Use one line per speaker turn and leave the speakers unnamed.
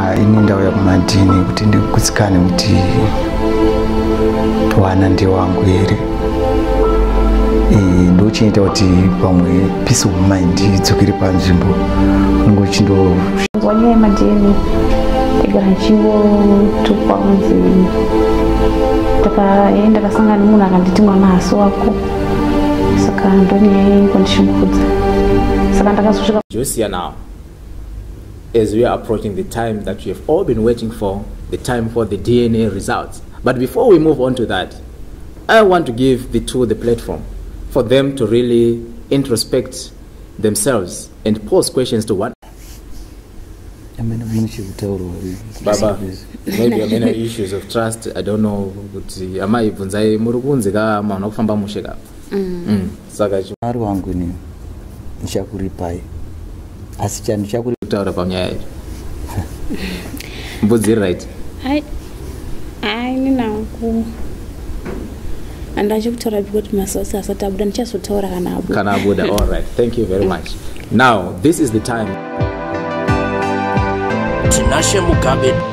ini ndauya kumadhini kuti ndikutsikane kuti wana ndi wangu here. Ndochinoita kuti pamwe peace of mind idzokere panzvimbo. Ngochindo
wanyaya madhini igara chingo tukwanzi takaenda kasangana munhu akanditi mwana hasi wako saka ndonyaya kundishungurudza saka ndakazosvika
Josia now, as we are approaching the time that you have all been waiting for, the time for the DNA results. But before we move on to that, I want to give the two the platform for them to really introspect themselves and pose questions to one. Baba, maybe many issues of trust. I don't know. Am I even say murugunzika mwana kufamba musheka? Saka
chimari wangu ni nishakuripai. Asicha
nishakutaura panyaya. Mbudzi right.
Ai ninangu. Andachikutora because masosa asatabuda nichasotaura kana abuda.
All right. Thank you very much. Now, this is the time.
Tinashe Mugabe